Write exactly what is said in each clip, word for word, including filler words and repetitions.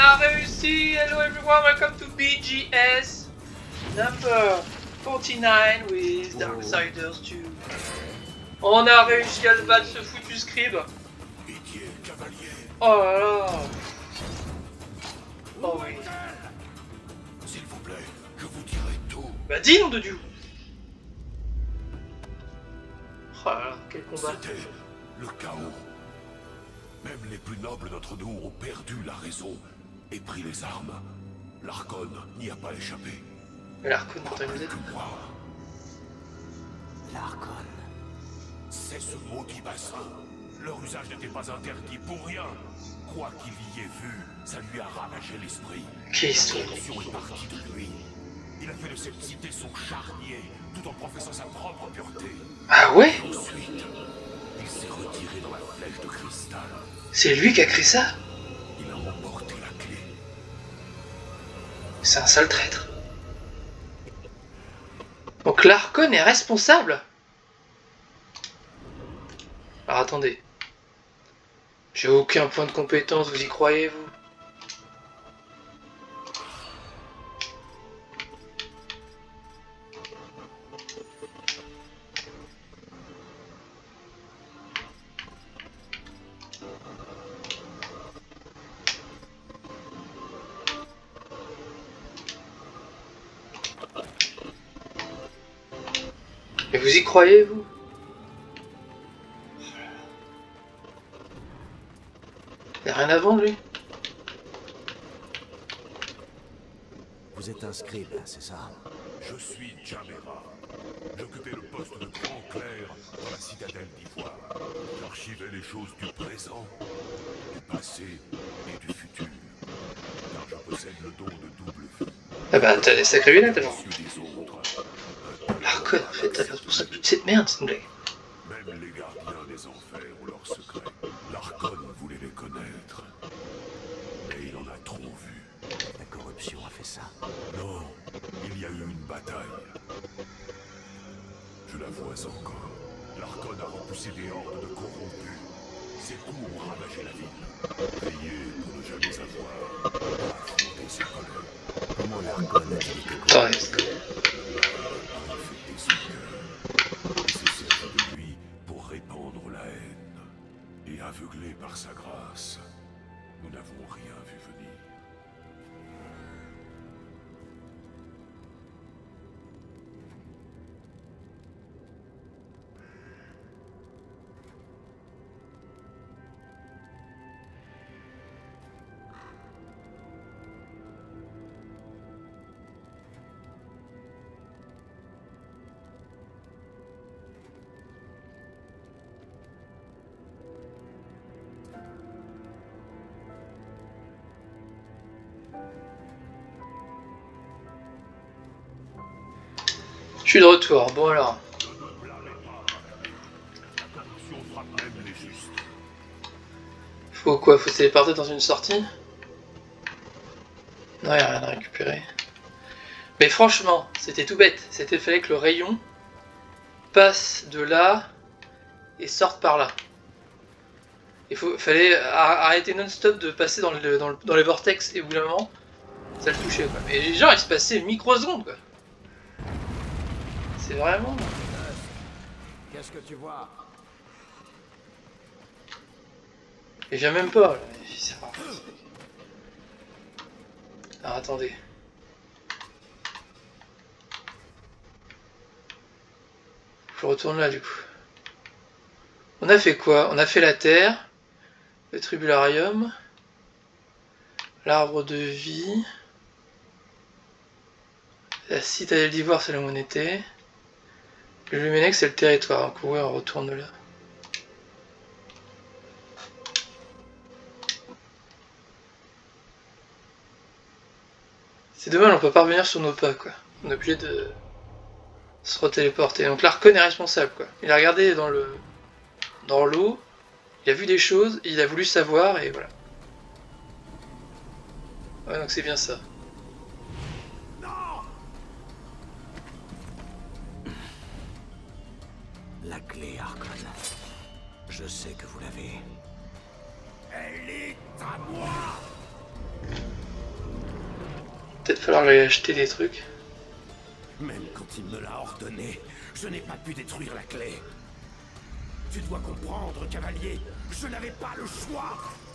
a réussi! Hello everyone, welcome to B G S number forty-nine with Darksiders two. On a réussi à le battre, ce foutu scribe. Oh là là. Oh oui. S'il vous plaît, je vous dirai tout. Bah dis, nom de Dieu. Oh là là, quel combat. C'était le chaos. Même les plus nobles d'entre nous ont perdu la raison et pris les armes. L'Archon n'y a pas échappé. Mais l'Archon, pourtant il nous aide. L'Archon. C'est ce maudit bassin. Leur usage n'était pas interdit pour rien. Quoi qu'il y ait vu, ça lui a ravagé l'esprit. Qu'est-ce La corruption est partie de lui. Il a fait de cette cité son charnier, tout en professant sa propre pureté. Ah ouais? Ensuite, il s'est retiré dans la flèche de cristal. C'est lui qui a créé ça? Il a remporté la clé. C'est un sale traître. Donc l'Archon est responsable? Alors attendez. J'ai aucun point de compétence, vous y croyez, vous? Et vous y croyez, vous? Y'a rien à vendre, lui? Vous êtes un scribe, c'est ça? Je suis Jamera. J'occupais le poste de grand clerc dans la citadelle d'Ivoire. J'archivais les choses du présent, du passé et du futur. Car je possède le don de double vue. Ah bah t'as des sacrés lunettes alors. Des autres. L'Archon, en fait, t'as responsable de toute cette merde, c'est une blague. Même les gardiens des enfers ont leurs secrets. L'Archon voulait les connaître. Mais il en a trop vu. La corruption a fait ça. Non, il y a eu une bataille. Je la vois encore. L'Archon a repoussé des hordes de corrompus. Ses coups ont ravagé la ville. Veillez pour ne jamais avoir à affronter ses collègues. Comment l'Archon a été Attends, est-ce que... Infecter son cœur. Il s'est servi de lui pour répandre la haine. Et aveuglé par sa grâce, nous n'avons rien vu venir. Je suis de retour, bon alors. Faut quoi? Faut se téléporter dans une sortie? Non, y'a rien à récupérer. Mais franchement, c'était tout bête. C'était fallait que le rayon passe de là et sorte par là. Il faut, fallait arrêter non-stop de passer dans, le, dans, le, dans les vortex et au bout d'un moment, ça le touchait quoi. Mais genre, il se passait microsecondes quoi. C'est vraiment... Qu'est-ce que tu vois? Il vient même pas là. Alors attendez. Je retourne là du coup. On a fait quoi? On a fait la terre, le tribularium, l'arbre de vie, la citadelle d'ivoire c'est la monété, le Lumenex c'est le territoire, donc ouais on retourne là. C'est dommage, on peut pas revenir sur nos pas quoi. On est obligé de se retéléporter. Donc l'Archon est responsable quoi. Il a regardé dans le dans l'eau, il a vu des choses, il a voulu savoir et voilà. Ouais donc c'est bien ça. La clé, Archon. Je sais que vous l'avez. Elle est à moi. peut-être falloir aller acheter des trucs. Même quand il me l'a ordonné, je n'ai pas pu détruire la clé. Tu dois comprendre, cavalier, je n'avais pas le choix.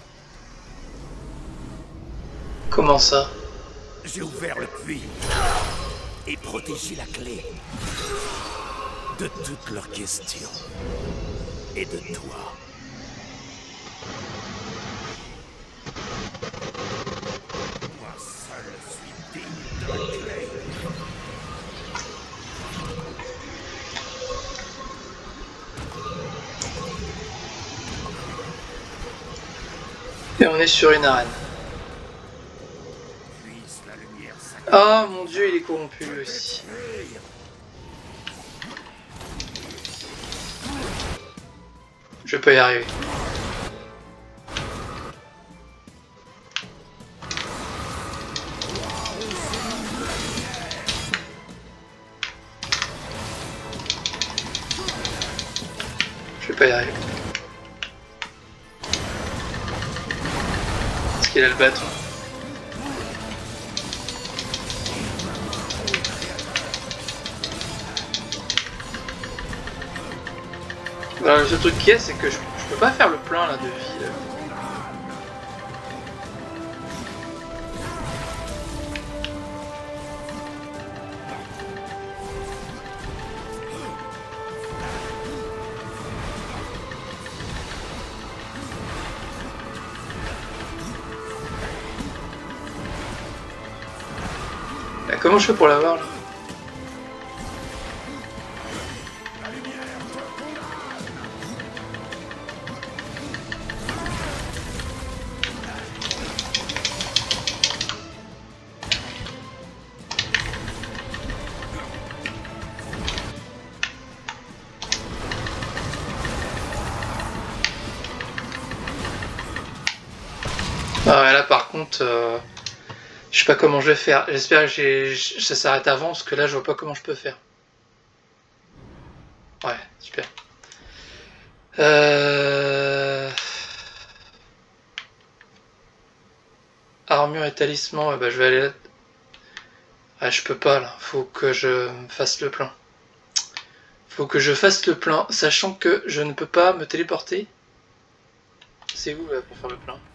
Comment ça? J'ai ouvert le puits et protégé la clé de toutes leurs questions et de toi. Moi seul suis digne de la clé. Et on est sur une arène. Puisse la lumière sacrée. Ah mon dieu, il est corrompu lui aussi. Je peux y arriver. Je vais pas y arriver. Est-ce qu'il a le bâton? Alors, le seul truc qui est, c'est que je, je peux pas faire le plein là de vie. Là. Là, comment je fais pour l'avoir là? Ah ouais, là par contre, euh, je sais pas comment je vais faire. J'espère que j'ai, ça s'arrête avant, parce que là je vois pas comment je peux faire. Ouais, super. Euh... Armure et talisman, ouais, bah je vais aller là. Ah, je peux pas là, faut que je fasse le plein. Faut que je fasse le plein, sachant que je ne peux pas me téléporter. C'est où là pour faire le plein?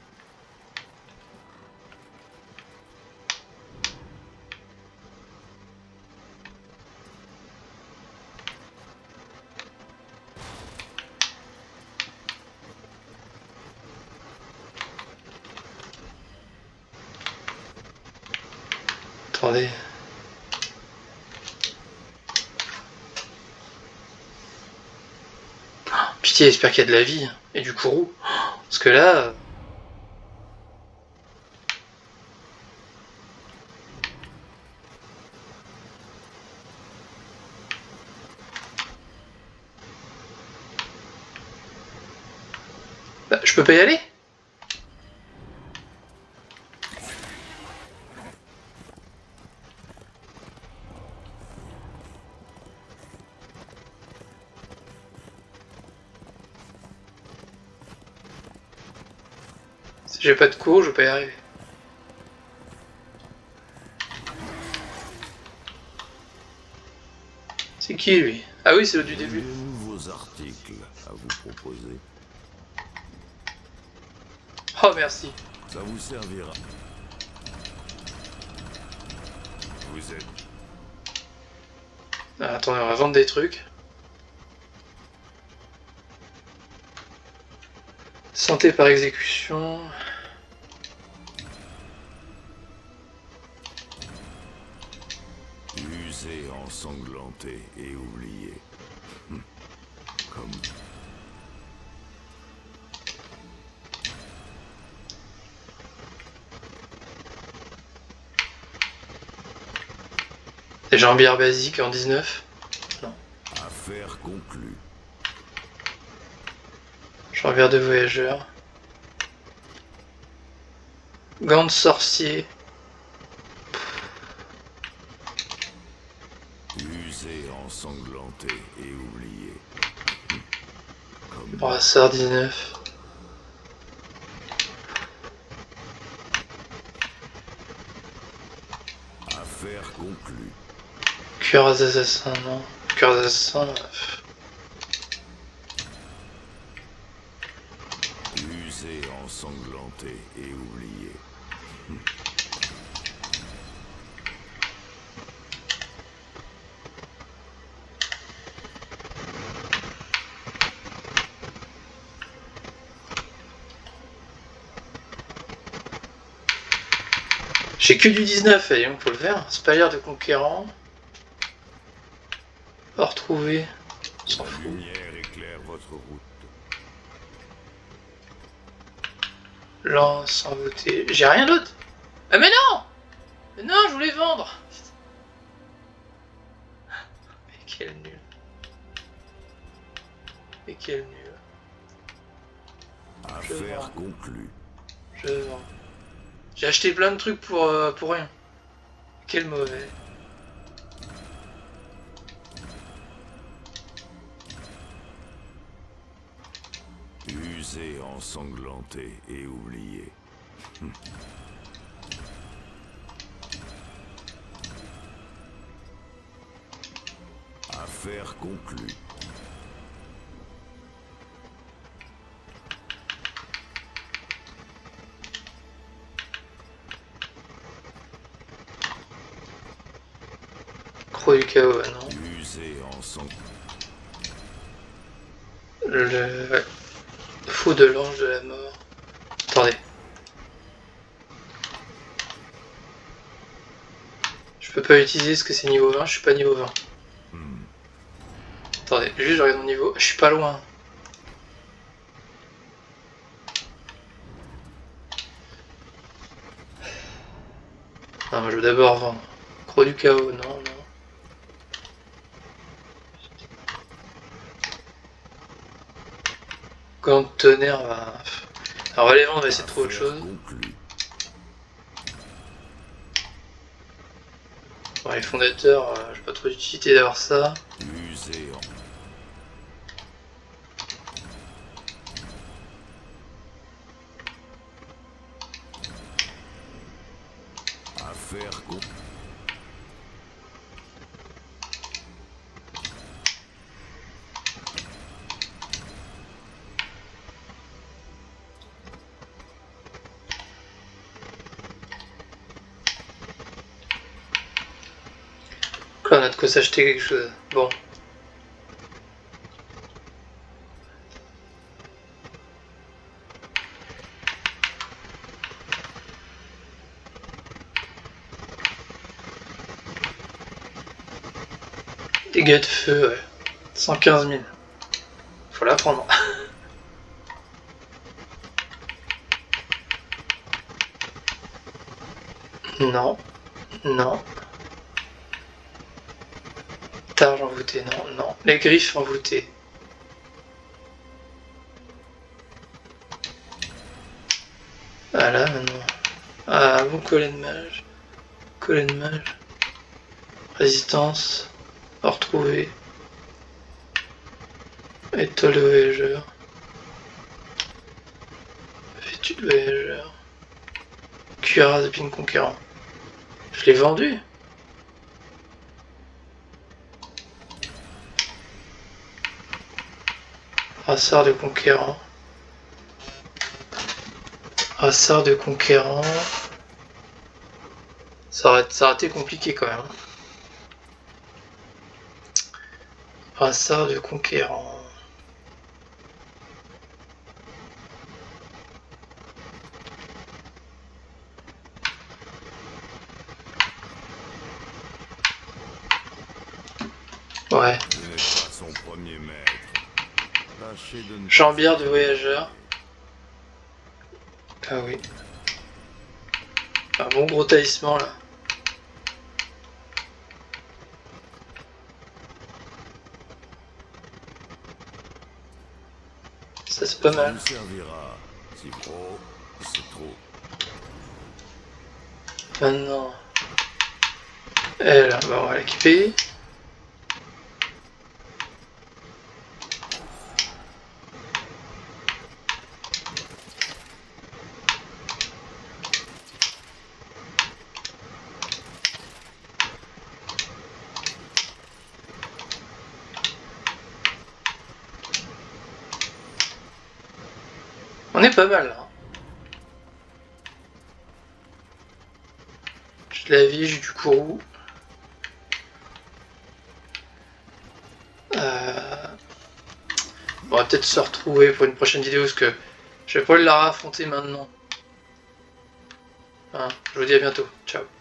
Attendez. Oh, pitié, j'espère qu'il y a de la vie et du courroux. Parce que là... Bah, je peux pas y aller? Si j'ai pas de cours, je peux pas y arriver. C'est qui lui? Ah oui, c'est le du début. De nouveaux articles à vous proposer. Oh merci. Ça vous servira. Vous êtes... Ah, attendez, on va vendre des trucs. Santé par exécution. Usé, ensanglanté et oublié. Hum. Comme... Des jambières basiques en dix-neuf. Affaire conclue. Jambières de voyageur. Gants de sorcier. Usé, ensanglanté et oublié. Hum. Comme... Brassard dix-neuf. Affaire conclue. Cœur d'assassin, non. Cœur d'assassin. Usé, ensanglanté et oublié. J'ai que du dix-neuf, allez, on peut le faire. Spalière de conquérant. Pas retrouver. On s'en La fout. lumière éclaire votre route. Lance envoûté. J'ai rien d'autre. Ah mais non. Mais non, je voulais vendre. Mais quel nul. Mais quel nul. Affaire vends. conclue. Je vends. J'ai acheté plein de trucs pour, euh, pour rien. Quel mauvais. Usé, ensanglanté et oublié. Hum. Affaire conclue. Croix du chaos, ah non. Usé, ensanglanté. Le... Ouais. Faux de l'ange de la mort. Attendez. Je peux pas l'utiliser parce que c'est niveau vingt, je suis pas niveau vingt. Hmm. Attendez, juste je regarde mon niveau, je suis pas loin. Non, moi je veux d'abord vendre. Croix du chaos, non, non. Gant de tonnerre, bah... Alors on va les vendre, on va essayer de trouver autre chose. Conclue. Bon, les fondateurs, euh, j'ai pas trop d'utilité d'avoir ça. Usé, en... Affaire conclue. Là, on a de quoi s'acheter quelque chose. Bon. Dégâts de feu, ouais. cent quinze mille. Faut la prendre. Non. Non. Targe envoûté, non, non. Les griffes envoûtées. Voilà, maintenant. Ah, bon collet de mage. Collet de mage. Résistance. Retrouver. Étoile de voyageur. Vêtu de voyageur. Cuirasse de ping conquérant. Je l'ai vendu. Brassard de conquérant. Brassard de conquérant. Ça aurait, ça aurait été compliqué quand même. Brassard de conquérant. Ouais. Ce n'est pas son premier maître. Tâchez de ne Jambière de voyageur. Ah oui. Un bon gros talisman là. Ça c'est pas Ça mal. nous servira. Si trop, c'est trop. Maintenant. Elle, bah, on va l'équiper. On est pas mal, là. J'ai de la vie, j'ai du courroux. Euh... On va peut-être se retrouver pour une prochaine vidéo, parce que je vais pas la raffronter maintenant. Hein, je vous dis à bientôt. Ciao.